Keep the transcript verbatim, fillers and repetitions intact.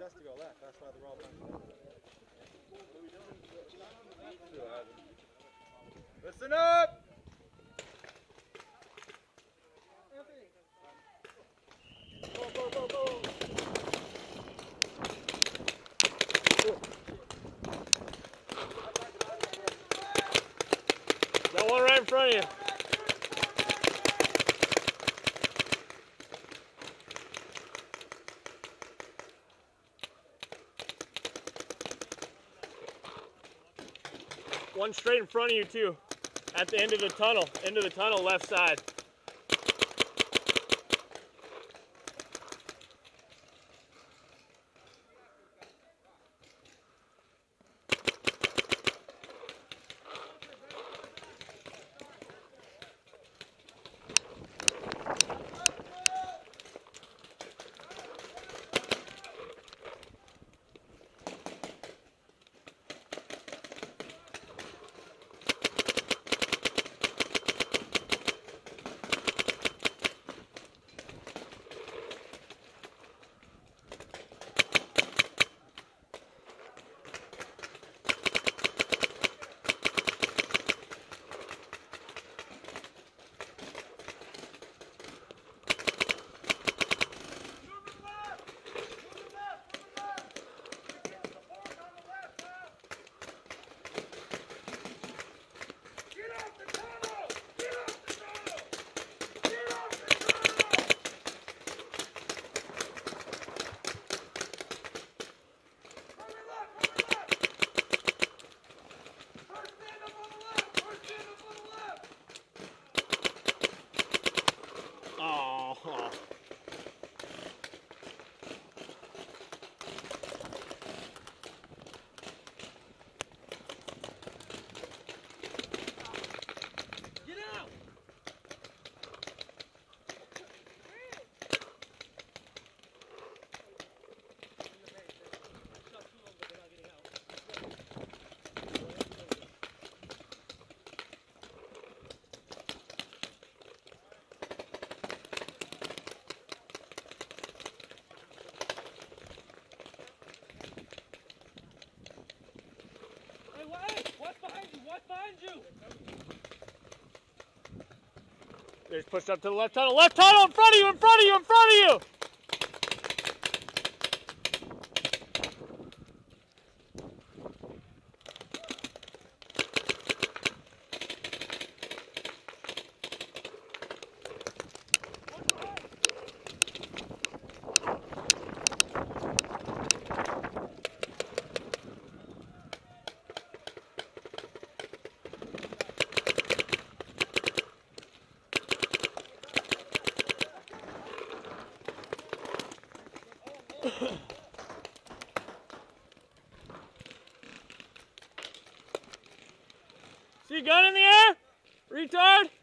just to go left. That's why they're all bunched up. Listen up! Go, go, go, go! Got one right in front of you. One straight in front of you too, at the end of the tunnel, end of the tunnel, left side. Oh. Get out! What's behind you? What's behind you? They just pushed up to the left tunnel. Left tunnel in front of you, in front of you, in front of you! See a gun in the air? Retard?